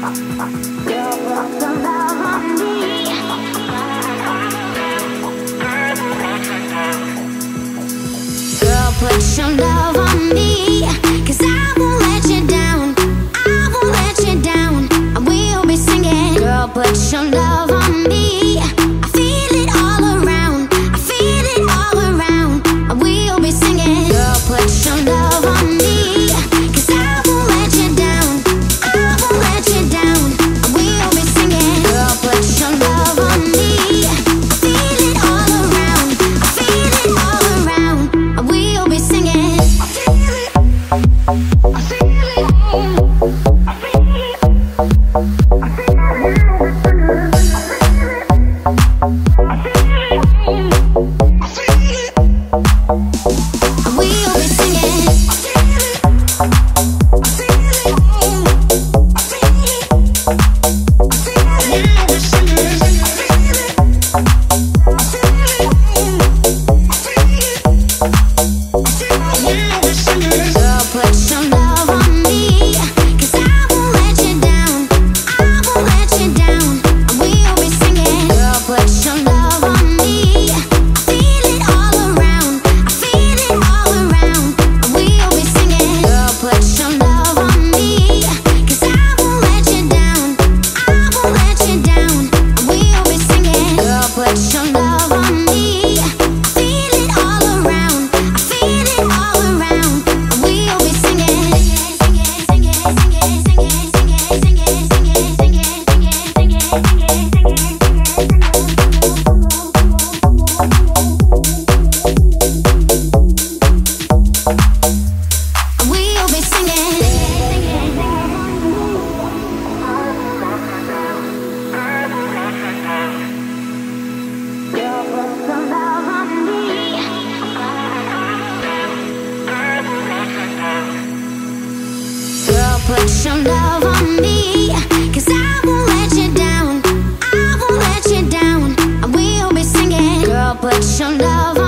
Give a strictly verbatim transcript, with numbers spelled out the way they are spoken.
Put your love on me, 'cause I won't let you down. I won't let you down. And we'll be singing. Girl, put your love on me. I feel it all around. I feel it all around. And we'll be singing. Girl, put your love on me, 'cause I won't let you down. I won't let you down. And we'll be singing. Girl, put your love on me. I feel it all around. I feel it all around. And we'll be singing. I feel it. I feel it. I feel it. I feel it. Put your love on me, 'cause I won't let you down. I won't let you down. And we'll be singing. Girl, put your love on me.